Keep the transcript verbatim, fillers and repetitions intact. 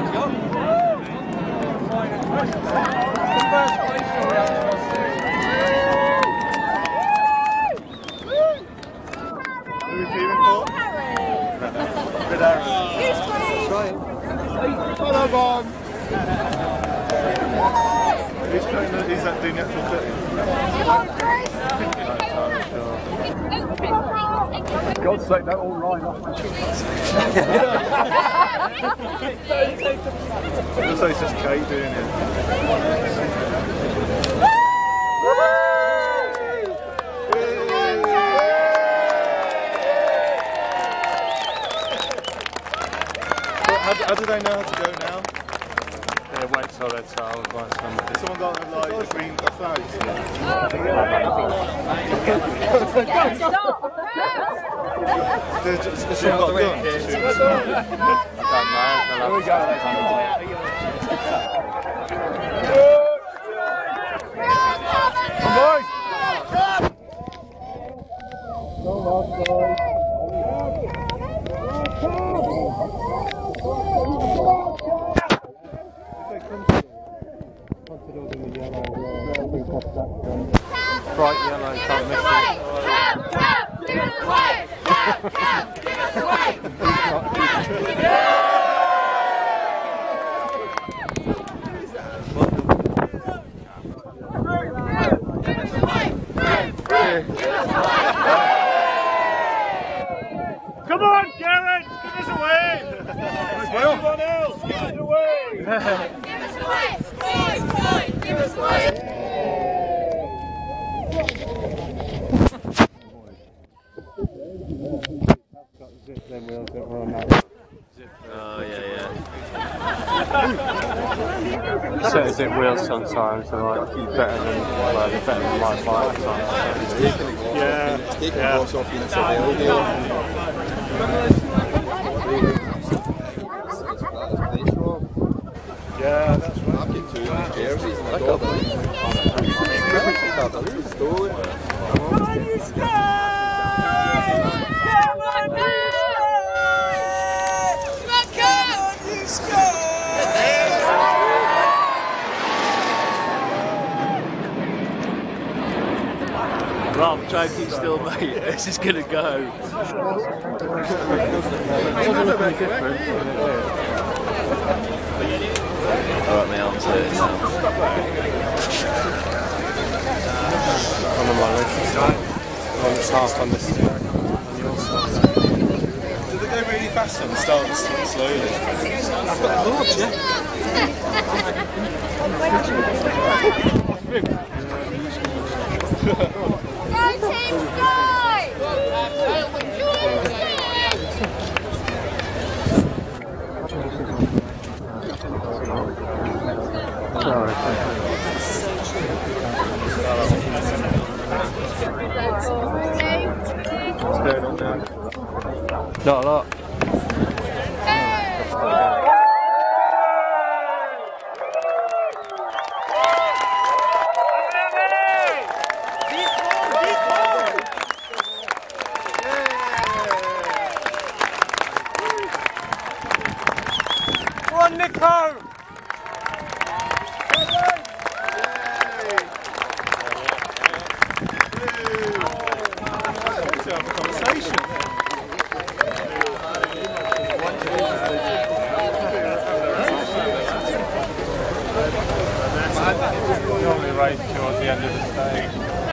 Who's trying to, is that doing the actual footing? For God's sake, don't all rhyme off my shoulders. Looks like it's just Kate doing it. How, how do they know how to go now? Yeah, wait till they're told by somebody. Has someone got like a green flag? Has someone got a gun? I don't know. Here we go. Bright yellow, can't miss it. Cap, cap, give us away! Cap, cap, give us away! Cap, cap, give us away! Come on, Garrett! Give us away! Everyone else, give us away! Give us away! Boys, boys, give us away! Oh, yeah, yeah. So is it wheels sometimes, they're like better than, well, they're better than my bike sometimes. Yeah, yeah. Yeah, that's right. Rob, joking still, mate. This is gonna go. Alright, my arm's hurting now. On the money. On it's half on this. Do they go really fast and start slowly? I've got the board, Go Team Sky! Not a lot. One Nico! Normally race towards the end of the stage.